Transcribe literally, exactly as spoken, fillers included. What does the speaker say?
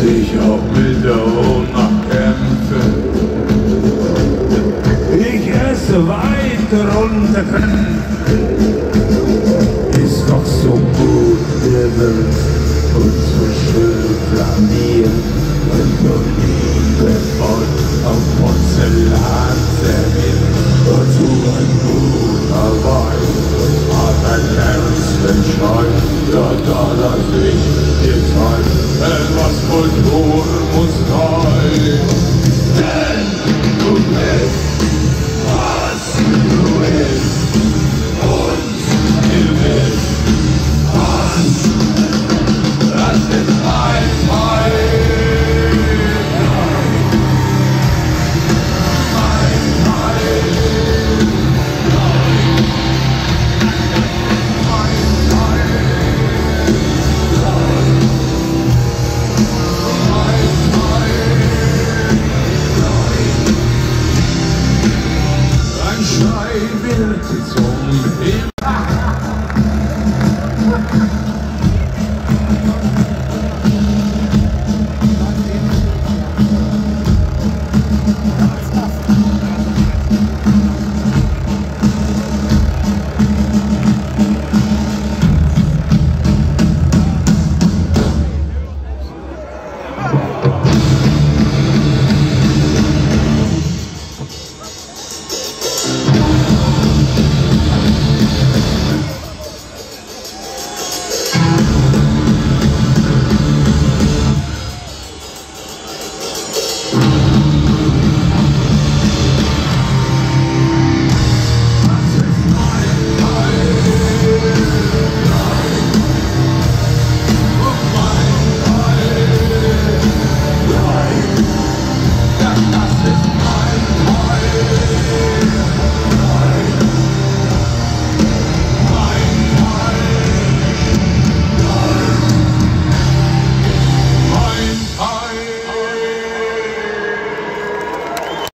sich auch mit der Ohnmacht kämpfen. Ich esse weit runter, ist doch so gut gewürzt und so schön flamiert und so liebevoll auf Porzellan serviert. Dazu ein guter Wein und hat ein Herz, wenn schreit, ja da lass ich dir Zeit, etwas Kultur muss rein. Denn du bist, was du willst.